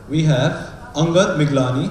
We have Angad Miglani,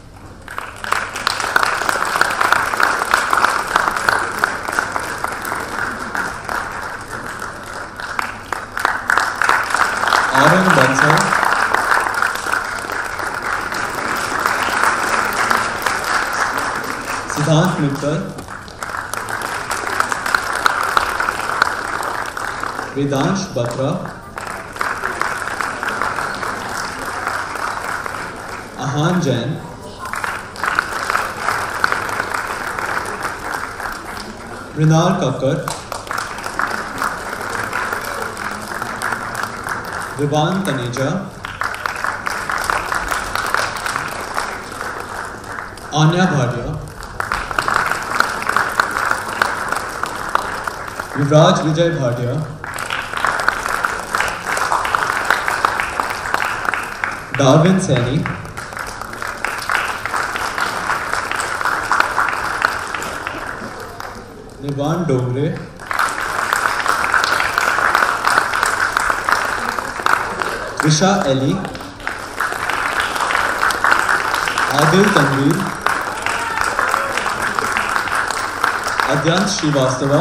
Arun Bansal, Siddhant Mittal, Vedansh Batra, Ahan Jain, Mrinal Kakkar, Vivan Taneja, Anya Bhatia, Yuvraj Vijay Bhatia, Darwin Saini, Nirvan Dongre, Trisha Eli, Adil Tanveer, Adyansh Srivastava,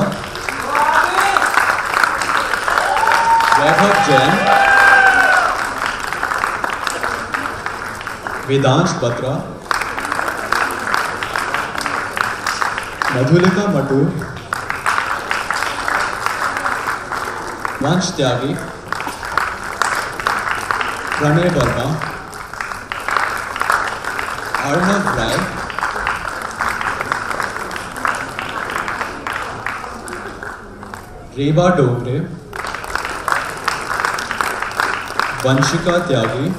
Vaibhav Jain, Vedansh Batra, Madhulika Matur, Vansh Tyagi, Pranay Verma, Arnav Rai, Reba Dogre, Vanshika Tyagi,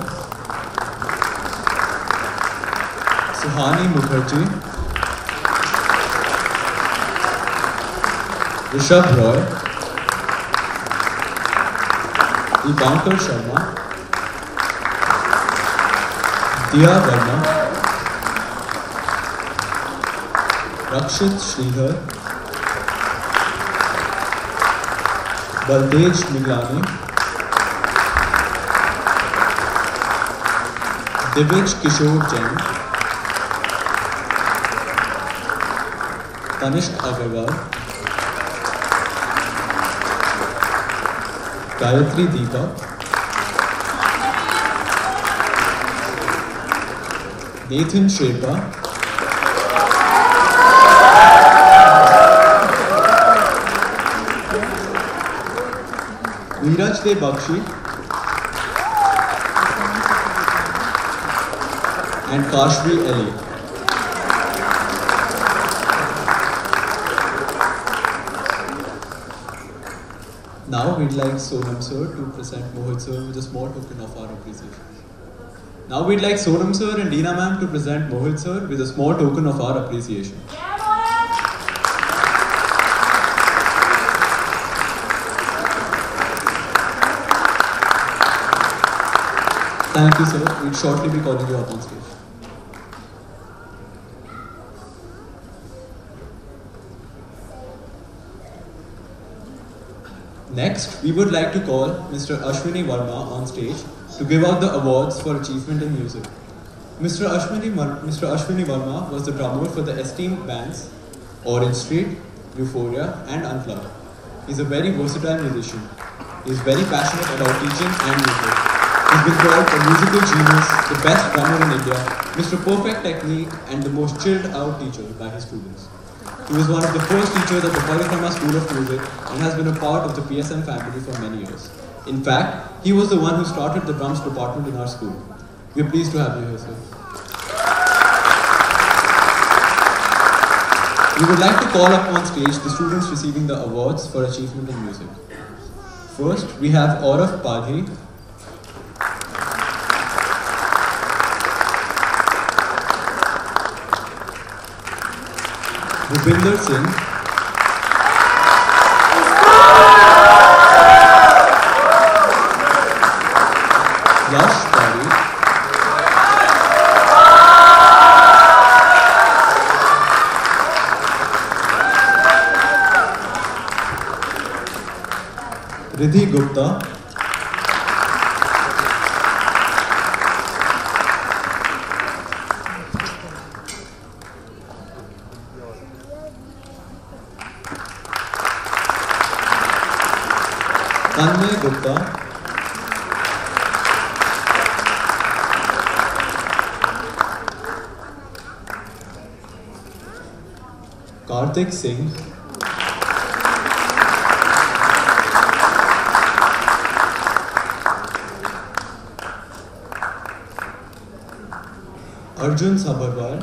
Suhani Mukherjee, Rishabh Roy, Dipankar Sharma, Diya Verma, Rakshit Sridhar, Baldej Miglani, Divij Kishore Jain, Tanishq Agarwal, Gayatri Deepak, Nathan Sherpa, Neeraj De Bakshi, and Kashvi Ali. Now we'd like Sonam sir to present Mohit sir with a small token of our appreciation. Now we'd like Sonam sir and Deena ma'am to present Mohit sir with a small token of our appreciation. Thank you sir, we'll shortly be calling you up on stage. Next, we would like to call Mr. Ashwini Verma on stage to give out the awards for achievement in music. Mr. Ashwini Verma was the drummer for the esteemed bands Orange Street, Euphoria and Unplugged. He is a very versatile musician. He is very passionate about teaching and music. He has been called a musical genius, the best drummer in India, Mr. Perfect Technique and the most chilled out teacher by his students. He was one of the first teachers at the Parikrama School of Music and has been a part of the PSM family for many years. In fact, he was the one who started the drums department in our school. We are pleased to have you here, sir. We would like to call up on stage the students receiving the awards for achievement in music. First, we have Aurav Padhi, Rupinder Singh, Yash Pari, Riddhi Gupta, Vinay Gupta, Karthik Singh, Arjun Sabharwal,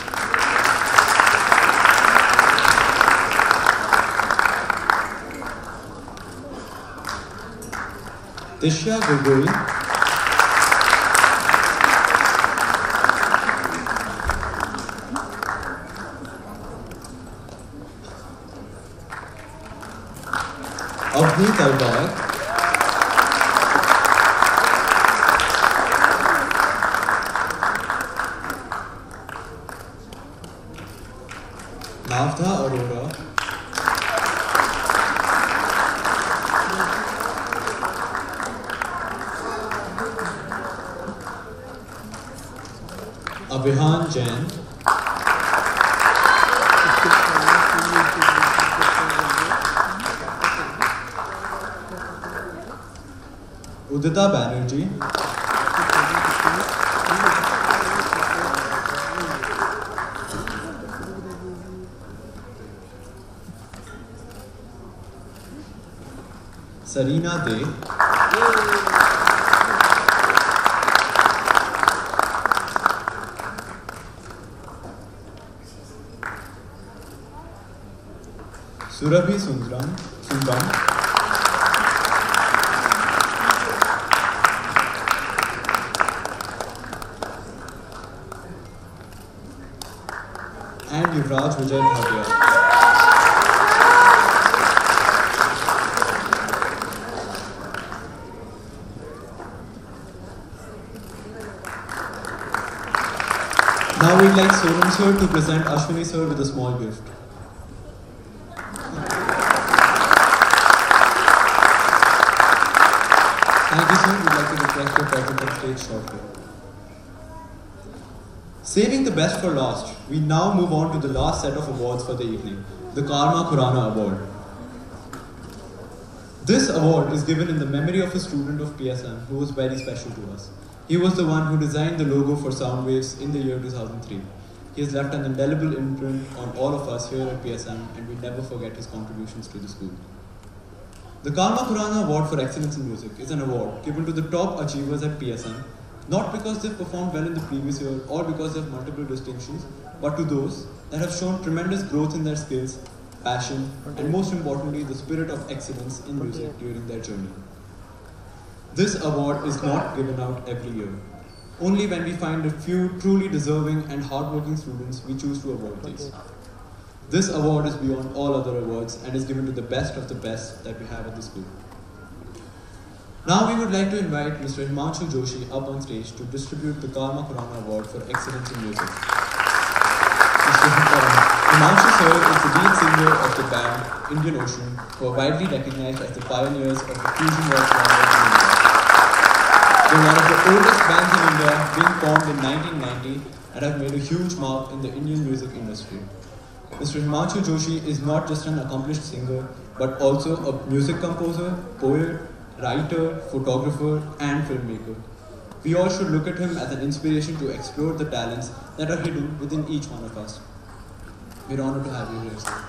Tisha Gogoi, Avni Talwar, Navdha Arora, Abhihan Jain, Udita Banerjee, Sarina De, Surabhi Sundram, and Yuvraj Vijay Bhatia. Now we'd like Sonam sir to present Ashwini sir with a small gift. Thank you sir, we'd like to request your presence on stage shortly. Saving the best for last, we now move on to the last set of awards for the evening, the Karma Khurana Award. This award is given in the memory of a student of PSM who was very special to us. He was the one who designed the logo for Soundwaves in the year 2003. He has left an indelible imprint on all of us here at PSM, and we never forget his contributions to the school. The Karma Khurana Award for Excellence in Music is an award given to the top achievers at PSM, not because they've performed well in the previous year or because they have multiple distinctions, but to those that have shown tremendous growth in their skills, passion, and most importantly, the spirit of excellence in music during their journey. This award is not given out every year. Only when we find a few truly deserving and hardworking students, we choose to award these. This award is beyond all other awards and is given to the best of the best that we have at the school. Now we would like to invite Mr. Himanshu Joshi up on stage to distribute the Karma Khurana Award for Excellence in Music. Mr. Himanshu sir is the lead singer of the band Indian Ocean, who are widely recognized as the pioneers of the fusion rock genre in India. They are one of the oldest bands in India, being formed in 1990 and have made a huge mark in the Indian music industry. Mr. Himanshu Joshi is not just an accomplished singer, but also a music composer, poet, writer, photographer, and filmmaker. We all should look at him as an inspiration to explore the talents that are hidden within each one of us. We're honored to have you here, sir.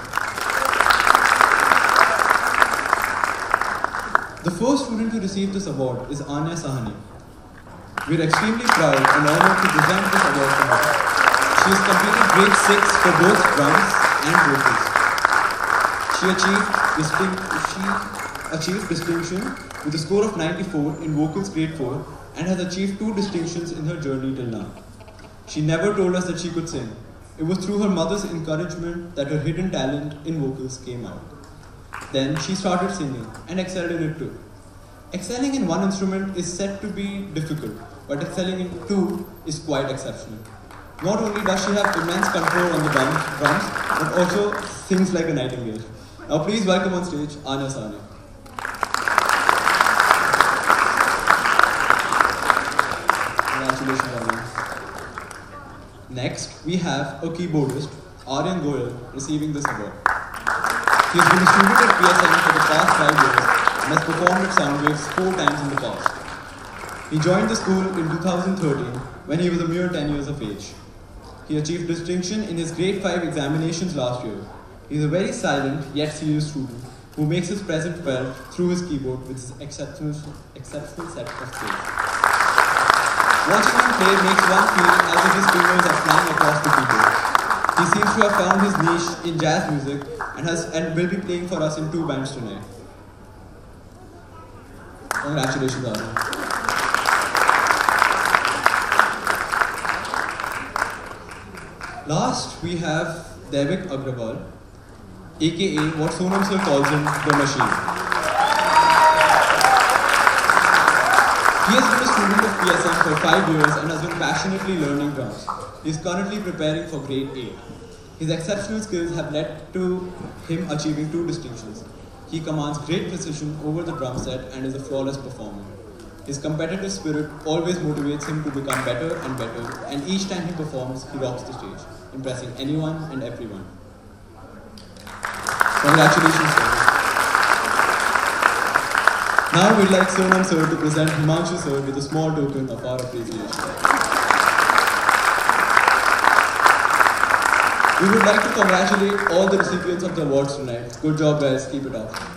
The first student to receive this award is Anya Sahani. We're extremely proud and honored to present this award to her. She has completed grade 6 for both drums and vocals. She achieved distinction with a score of 94 in vocals grade 4 and has achieved 2 distinctions in her journey till now. She never told us that she could sing. It was through her mother's encouragement that her hidden talent in vocals came out. Then she started singing and excelled in it too. Excelling in one instrument is said to be difficult, but excelling in 2 is quite exceptional. Not only does she have immense control on the drums, but also sings like a nightingale. Now please welcome on stage Anya Sahani. Congratulations, Anya. Next, we have a keyboardist, Aryan Goyal, receiving this award. He has been a student at PSM for the past 5 years and has performed at Soundwaves 4 times in the past. He joined the school in 2013 when he was a mere 10 years of age. He achieved distinction in his grade 5 examinations last year. He is a very silent yet serious student who makes his presence felt through his keyboard with his exceptional set of skills. Watching him play makes one feel as if his fingers are flying across the keyboard. He seems to have found his niche in jazz music and will be playing for us in 2 bands tonight. Congratulations, Arjun. Last, we have Devik Agrawal, aka what Sonam sir calls him, the machine. He has been a student of PSM for 5 years and has been passionately learning drums. He is currently preparing for grade 8. His exceptional skills have led to him achieving 2 distinctions. He commands great precision over the drum set and is a flawless performer. His competitive spirit always motivates him to become better and better, and each time he performs, he rocks the stage, impressing anyone and everyone. Congratulations, sir. Now we'd like Sonam sir to present Himanshu sir with a small token of our appreciation. We would like to congratulate all the recipients of the awards tonight. Good job, guys. Keep it up.